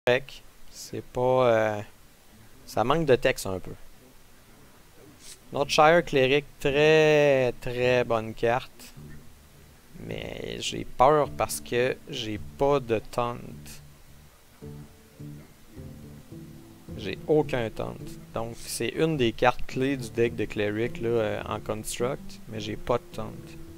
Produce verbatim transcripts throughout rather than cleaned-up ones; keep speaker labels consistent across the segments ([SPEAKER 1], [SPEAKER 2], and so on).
[SPEAKER 1] correct. C'est pas... Euh, ça manque de texte un peu. Notre Cleric, très très bonne carte. Mais j'ai peur parce que j'ai pas de taunt. J'ai aucun taunt. Donc c'est une des cartes clés du deck de Cleric là, euh, en Construct. Mais j'ai pas de taunt.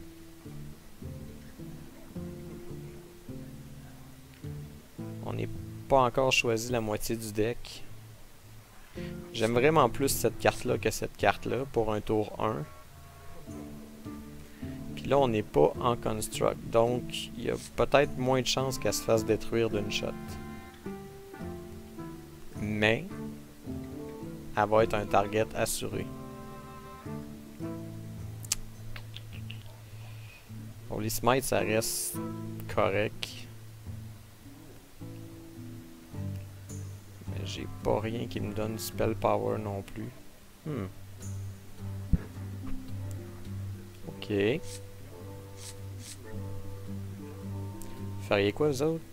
[SPEAKER 1] On n'est pas encore choisi la moitié du deck. J'aime vraiment plus cette carte-là que cette carte-là pour un tour un. Puis là, on n'est pas en Construct. Donc, il y a peut-être moins de chances qu'elle se fasse détruire d'une shot. Mais, elle va être un target assuré. Holy Smite, ça reste correct. Mais j'ai pas rien qui me donne spell power non plus. Hmm. Ok. Feriez quoi, vous autres?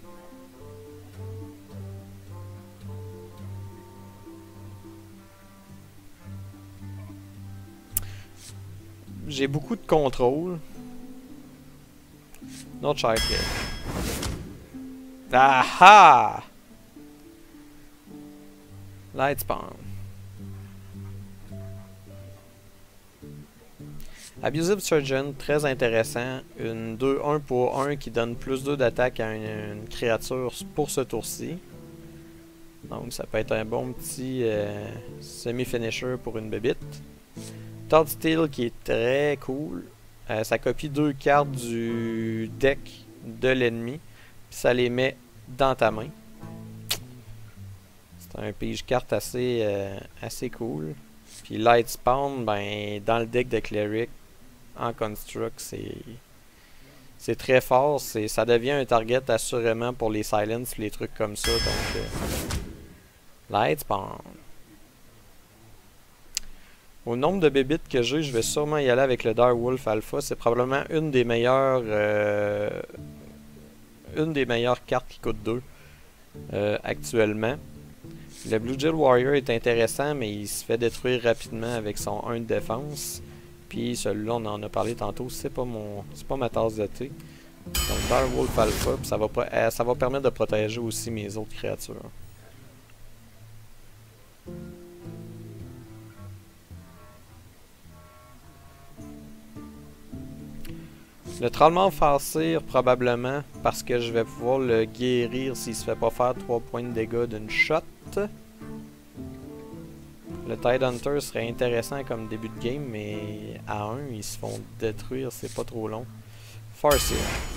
[SPEAKER 1] J'ai beaucoup de contrôle. Not shy kid. Aha! Light spawn. Abusive Surgeon, très intéressant. Une deux un pour un qui donne plus deux d'attaque à une, une créature pour ce tour-ci. Donc ça peut être un bon petit euh, semi-finisher pour une bébite. Todd Steel qui est très cool. Euh, ça copie deux cartes du deck de l'ennemi. Puis ça les met dans ta main. C'est un pige carte assez, euh, assez cool. Puis Light Spawn, ben, dans le deck de Cleric, en Construct, c'est c'est très fort. Ça devient un target assurément pour les Silence et les trucs comme ça. Donc, euh, Light Spawn. Au nombre de bébites que j'ai, je vais sûrement y aller avec le Direwolf Alpha. C'est probablement une des meilleures euh, une des meilleures cartes qui coûte deux euh, actuellement. Le Blue Jewel Warrior est intéressant, mais il se fait détruire rapidement avec son un de défense. Puis celui-là, on en a parlé tantôt, c'est pas mon c'est pas ma tasse de thé. Donc Direwolf Alpha, ça va, euh, ça va permettre de protéger aussi mes autres créatures. Le Trollement Farcir, probablement, parce que je vais pouvoir le guérir s'il se fait pas faire trois points de dégâts d'une shot. Le Tidehunter serait intéressant comme début de game, mais à un, ils se font détruire, c'est pas trop long. Farcir.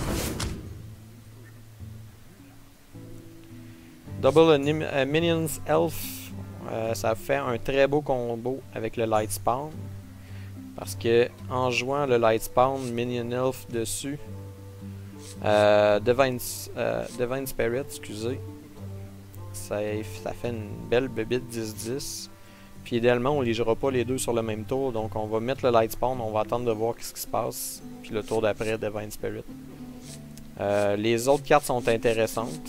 [SPEAKER 1] Double uh, Minions Elf, euh, ça fait un très beau combo avec le Light Spawn. Parce que en jouant le Light Spawn, Minion Elf dessus, euh, Divine, euh, Divine Spirit, excusez, ça, ça fait une belle bébite dix dix. Puis idéalement, on les jouera pas les deux sur le même tour, donc on va mettre le Light Spawn, on va attendre de voir ce qui se passe, puis le tour d'après, Divine Spirit. Euh, les autres cartes sont intéressantes.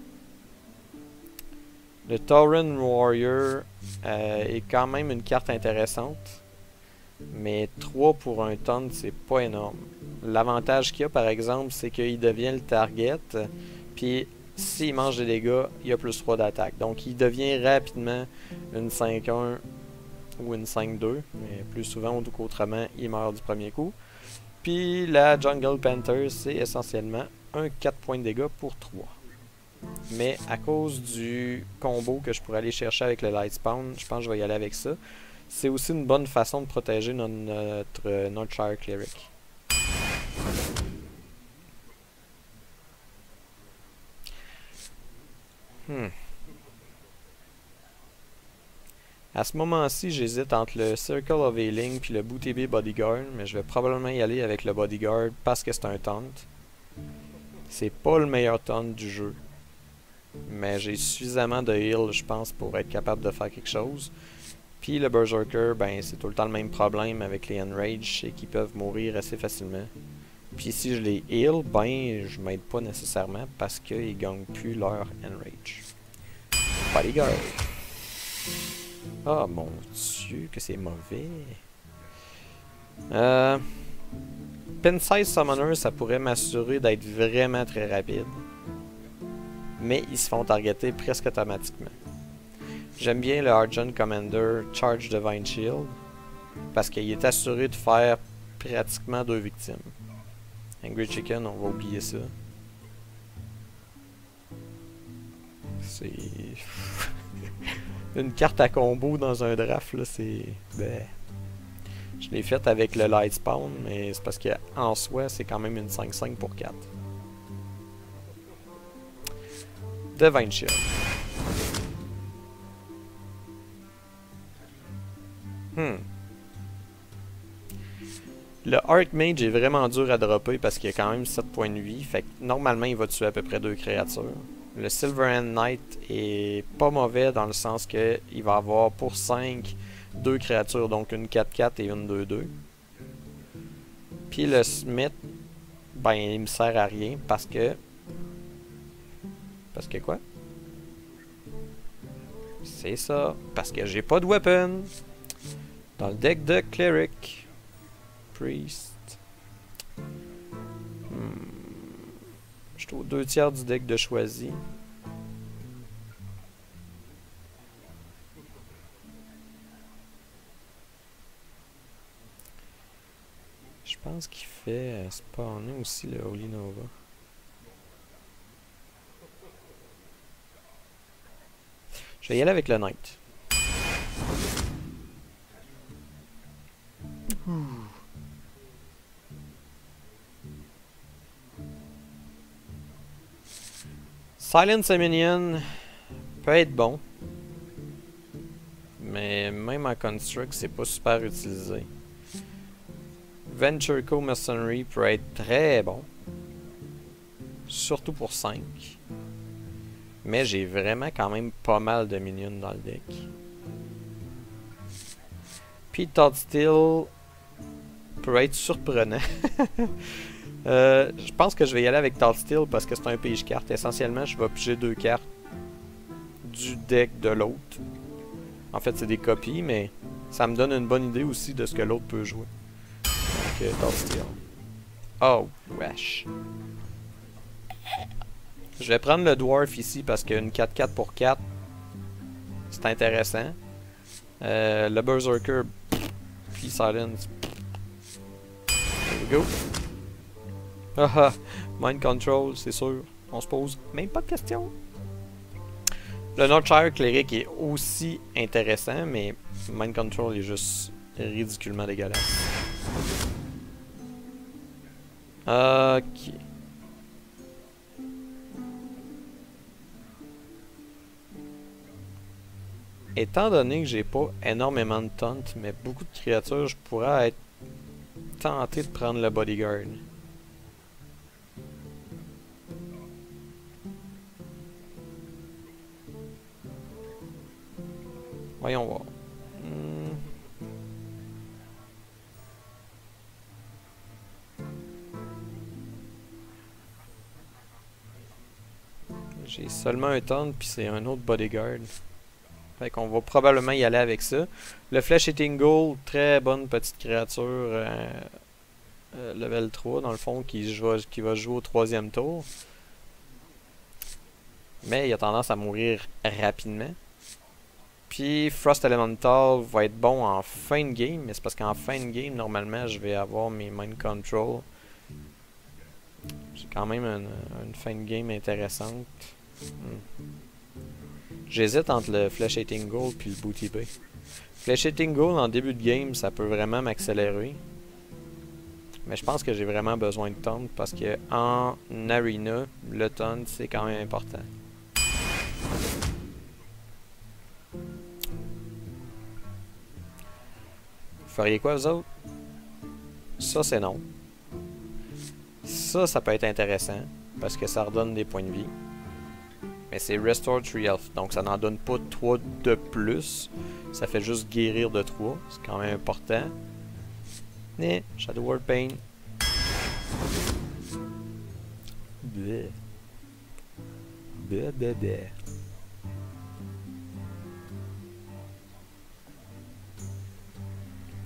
[SPEAKER 1] Le Tauren Warrior euh, est quand même une carte intéressante. Mais trois pour un taunt, c'est pas énorme. L'avantage qu'il y a, par exemple, c'est qu'il devient le target. Puis, s'il mange des dégâts, il a plus trois d'attaque. Donc, il devient rapidement une cinq un ou une cinq deux. Mais plus souvent qu'autrement, il meurt du premier coup. Puis, la Jungle Panther, c'est essentiellement un quatre points de dégâts pour trois. Mais, à cause du combo que je pourrais aller chercher avec le Light Spawn, je pense que je vais y aller avec ça. C'est aussi une bonne façon de protéger notre, notre Northshire Cleric. Hmm. À ce moment-ci, j'hésite entre le Circle of Healing et le Booty Bee Bodyguard, mais je vais probablement y aller avec le Bodyguard parce que c'est un taunt. C'est pas le meilleur taunt du jeu, mais j'ai suffisamment de heal, je pense, pour être capable de faire quelque chose. Puis le Berserker, ben c'est tout le temps le même problème avec les Enrage, c'est qu'ils peuvent mourir assez facilement. Puis si je les heal, ben je m'aide pas nécessairement parce qu'ils gagnent plus leur Enrage. Bodyguard. Oh mon dieu, que c'est mauvais. Euh, Pin-Size Summoner, ça pourrait m'assurer d'être vraiment très rapide. Mais ils se font targeter presque automatiquement. J'aime bien le Argent Commander Charge Divine Shield. Parce qu'il est assuré de faire pratiquement deux victimes. Angry Chicken, on va oublier ça. C'est... Une carte à combo dans un draft, là, c'est... Ben... Je l'ai faite avec le Light Spawn, mais c'est parce qu'en soi, c'est quand même une cinq cinq pour quatre. Divine Shield. Hmm. Le Archmage est vraiment dur à dropper parce qu'il a quand même sept points de vie. Fait que normalement, il va tuer à peu près deux créatures. Le Silverhand Knight est pas mauvais dans le sens que il va avoir pour cinq deux créatures, donc une quatre quatre et une deux deux. Puis le Smith, ben il me sert à rien parce que... Parce que quoi? C'est ça, parce que j'ai pas de weapon dans le deck de Cleric. Priest. Hmm. Je suis aux deux tiers du deck de choisi. Je pense qu'il fait euh, spawner aussi le Holy Nova. Je vais y aller avec le Knight. Ouh. Silence a Minion peut être bon. Mais même en Construct, c'est pas super utilisé. Venture Co Mercenary peut être très bon. Surtout pour cinq. Mais j'ai vraiment quand même pas mal de minions dans le deck. Puis Todd Steel peut être surprenant. euh, je pense que je vais y aller avec Todd Steel parce que c'est un pige carte. Essentiellement, je vais piger deux cartes du deck de l'autre. En fait, c'est des copies, mais ça me donne une bonne idée aussi de ce que l'autre peut jouer. Donc, euh, Todd Steel. Oh, wesh. Je vais prendre le Dwarf ici parce qu'une quatre quatre pour quatre, c'est intéressant. Euh, le Berserker, puis Silence. Here we go. Haha, Mind Control, c'est sûr. On se pose même pas de questions. Le Northshire Cleric est aussi intéressant, mais Mind Control est juste ridiculement dégueulasse. Ok. Étant donné que j'ai pas énormément de taunt, mais beaucoup de créatures, je pourrais être tenté de prendre le Bodyguard. Voyons voir. Hmm. J'ai seulement un taunt, puis c'est un autre Bodyguard. Fait qu'on va probablement y aller avec ça. Le Flesh Eating Ghoul, très bonne petite créature euh, euh, level trois dans le fond qui, joue, qui va jouer au troisième tour. Mais il a tendance à mourir rapidement. Puis Frost Elemental va être bon en fin de game, mais c'est parce qu'en fin de game, normalement, je vais avoir mes Mind Control. J'ai quand même une, une fin de game intéressante. Hmm. J'hésite entre le Flesh Eating Ghoul puis le Booty Bay. Flesh Eating Ghoul en début de game, ça peut vraiment m'accélérer. Mais je pense que j'ai vraiment besoin de taunt parce que en arena, le taunt c'est quand même important. Vous feriez quoi vous autres? Ça c'est non. Ça, ça peut être intéressant parce que ça redonne des points de vie. Mais c'est Restore trois Health, donc ça n'en donne pas trois de plus. Ça fait juste guérir de trois, c'est quand même important. Mais Shadow Word Pain. Bleh. Bleh, bleh, bleh.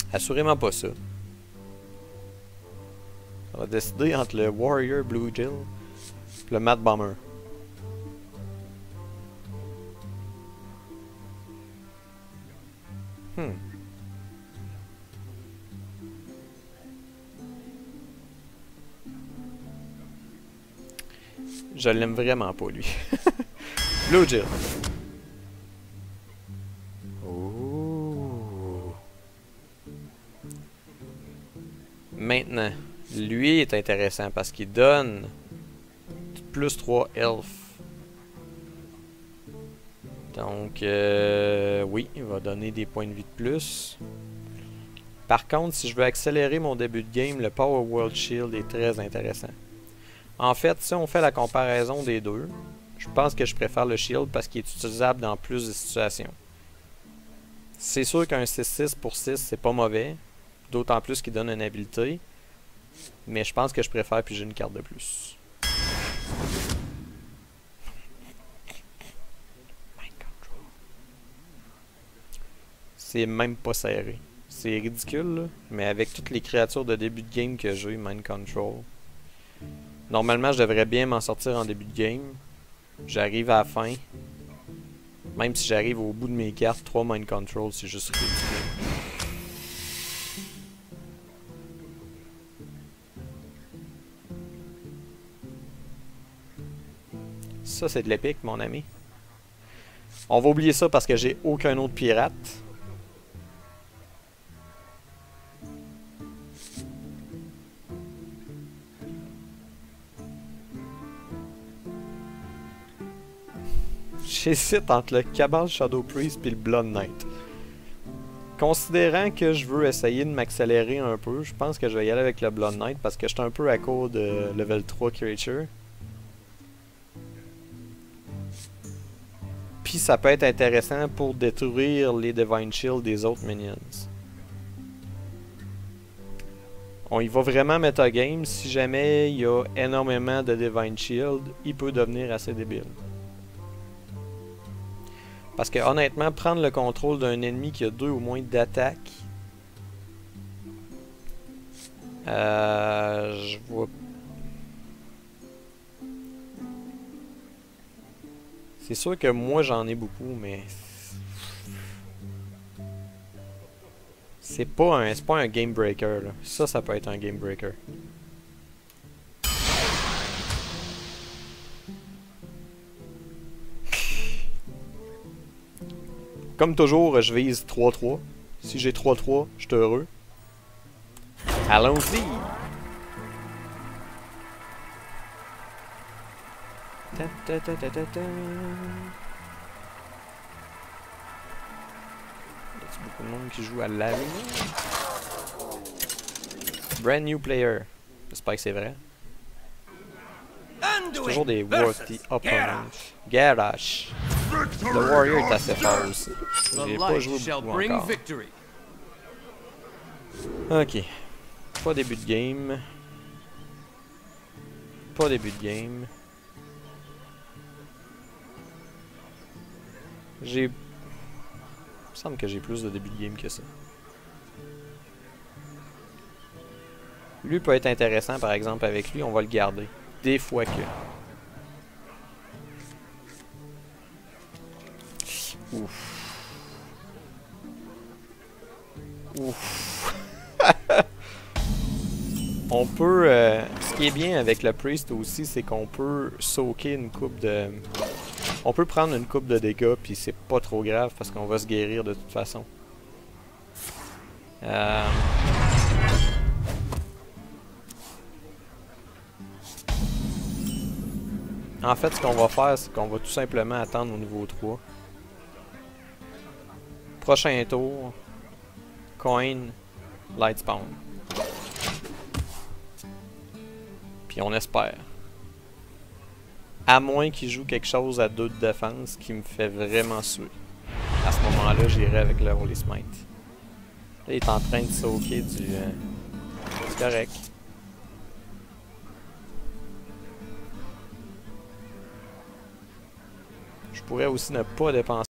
[SPEAKER 1] Assurément pas ça. On va décider entre le Warrior Blue Jill et le Mad Bomber. Hmm. Je l'aime vraiment pas, lui. Blue Jill. Oh. Maintenant, lui est intéressant parce qu'il donne plus trois health. Donc, euh, oui, il va donner des points de vie de plus. Par contre, si je veux accélérer mon début de game, le Power World Shield est très intéressant. En fait, si on fait la comparaison des deux, je pense que je préfère le Shield parce qu'il est utilisable dans plus de situations. C'est sûr qu'un six six pour six, c'est pas mauvais. D'autant plus qu'il donne une habilité. Mais je pense que je préfère piger une carte de plus. C'est même pas serré. C'est ridicule, là. Mais avec toutes les créatures de début de game que j'ai, Mind Control. Normalement, je devrais bien m'en sortir en début de game. J'arrive à la fin. Même si j'arrive au bout de mes cartes, trois Mind Control, c'est juste ridicule. Ça, c'est de l'épique, mon ami. On va oublier ça parce que j'ai aucun autre pirate. J'hésite entre le Cabal Shadow Priest et le Blood Knight. Considérant que je veux essayer de m'accélérer un peu, je pense que je vais y aller avec le Blood Knight parce que je suis un peu à court de level trois creature. Puis ça peut être intéressant pour détruire les Divine Shield des autres minions. On y va vraiment metagame. Si jamais il y a énormément de Divine Shield, il peut devenir assez débile. Parce que honnêtement, prendre le contrôle d'un ennemi qui a deux ou moins d'attaque, euh, je vois. C'est sûr que moi j'en ai beaucoup, mais c'est pas un, c'est pas un game breaker là. Ça, ça peut être un game breaker. Comme toujours, je vise trois trois. Si j'ai trois trois, je suis heureux. Allons-y! Ta ta ta ta ta ta. Y a beaucoup de monde qui joue à la lumière? Brand new player. J'espère que c'est vrai. C'est toujours des worthy opponents. Garage. Le Warrior est assez fort aussi. J'ai pas joué beaucoup encore. Ok. Pas début de game. Pas début de game. J'ai... Il me semble que j'ai plus de début de game que ça. Lui peut être intéressant par exemple avec lui, on va le garder. Des fois que... Ouf. Ouf. On peut... Euh, ce qui est bien avec le Priest aussi, c'est qu'on peut soaker une coupe de... On peut prendre une coupe de dégâts, puis c'est pas trop grave, parce qu'on va se guérir de toute façon. Euh... En fait, ce qu'on va faire, c'est qu'on va tout simplement attendre au niveau trois. Prochain tour, coin, light spawn. Puis on espère. À moins qu'il joue quelque chose à deux de défense qui me fait vraiment suer. À ce moment-là, j'irai avec le Holy Smite. Là, il est en train de soaker du... Euh... C'est correct. Je pourrais aussi ne pas dépenser